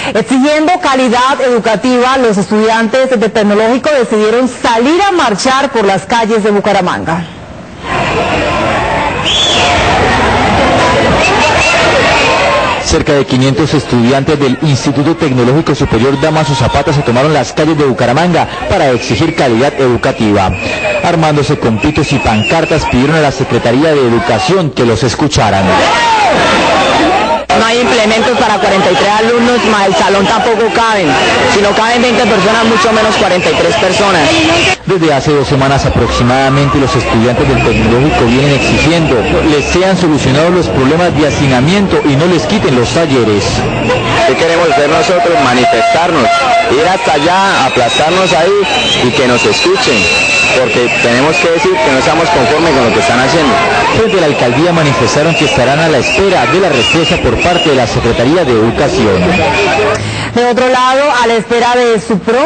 Exigiendo calidad educativa, los estudiantes de Tecnológico decidieron salir a marchar por las calles de Bucaramanga. Cerca de 500 estudiantes del Instituto Tecnológico Superior Dámaso Zapata se tomaron las calles de Bucaramanga para exigir calidad educativa. Armándose con pitos y pancartas, pidieron a la Secretaría de Educación que los escucharan. No hay implementos para 43 alumnos, más el salón tampoco caben. Si no caben 20 personas, mucho menos 43 personas. Desde hace 2 semanas aproximadamente, los estudiantes del Tecnológico vienen exigiendo les sean solucionados los problemas de hacinamiento y no les quiten los talleres. ¿Qué queremos hacer nosotros? Manifestarnos, ir hasta allá, aplastarnos ahí y que nos escuchen, porque tenemos que decir que no estamos conformes con lo que están haciendo. Frente a la alcaldía manifestaron que estarán a la espera de la respuesta por parte de la Secretaría de Educación. De otro lado, a la espera de su